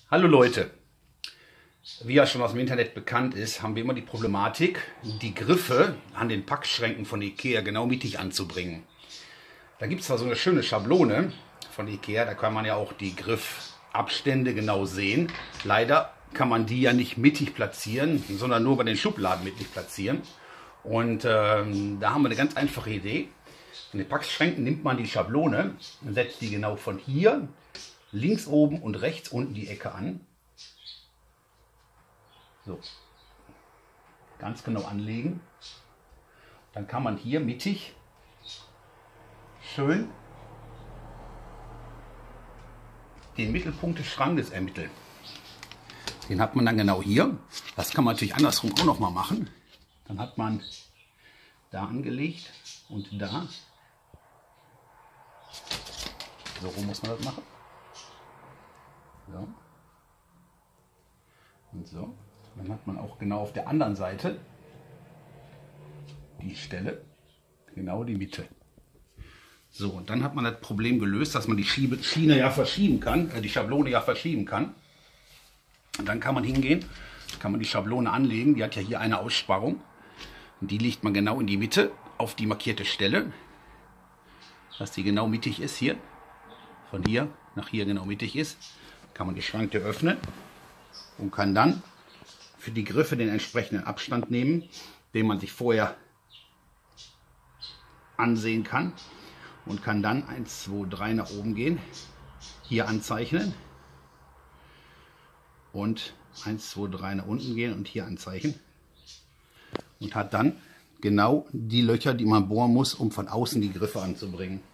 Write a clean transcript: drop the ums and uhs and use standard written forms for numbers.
Hallo Leute, wie ja schon aus dem Internet bekannt ist, haben wir immer die Problematik, die Griffe an den Packschränken von Ikea genau mittig anzubringen. Da gibt es zwar so eine schöne Schablone von Ikea, da kann man ja auch die Griffabstände genau sehen. Leider kann man die ja nicht mittig platzieren, sondern nur bei den Schubladen mittig platzieren. Und da haben wir eine ganz einfache Idee. In den Packschränken nimmt man die Schablone und setzt die genau von hier links oben und rechts unten die Ecke an. So, ganz genau anlegen. Dann kann man hier mittig schön den Mittelpunkt des Schrankes ermitteln. Den hat man dann genau hier. Das kann man natürlich andersrum auch noch mal machen. Dann hat man da angelegt und da. So rum muss man das machen. So. Und so. Dann hat man auch genau auf der anderen Seite die Stelle, genau die Mitte. So, und dann hat man das Problem gelöst, dass man die Schiene ja verschieben kann, die Schablone ja verschieben kann. Und dann kann man hingehen, kann man die Schablone anlegen, die hat ja hier eine Aussparung. Und die legt man genau in die Mitte, auf die markierte Stelle, dass die genau mittig ist hier. Von hier nach hier genau mittig ist, kann man die Schranktür öffnen und kann dann für die Griffe den entsprechenden Abstand nehmen, den man sich vorher ansehen kann, und kann dann 1, 2, 3 nach oben gehen, hier anzeichnen und 1, 2, 3 nach unten gehen und hier anzeichnen und hat dann genau die Löcher, die man bohren muss, um von außen die Griffe anzubringen.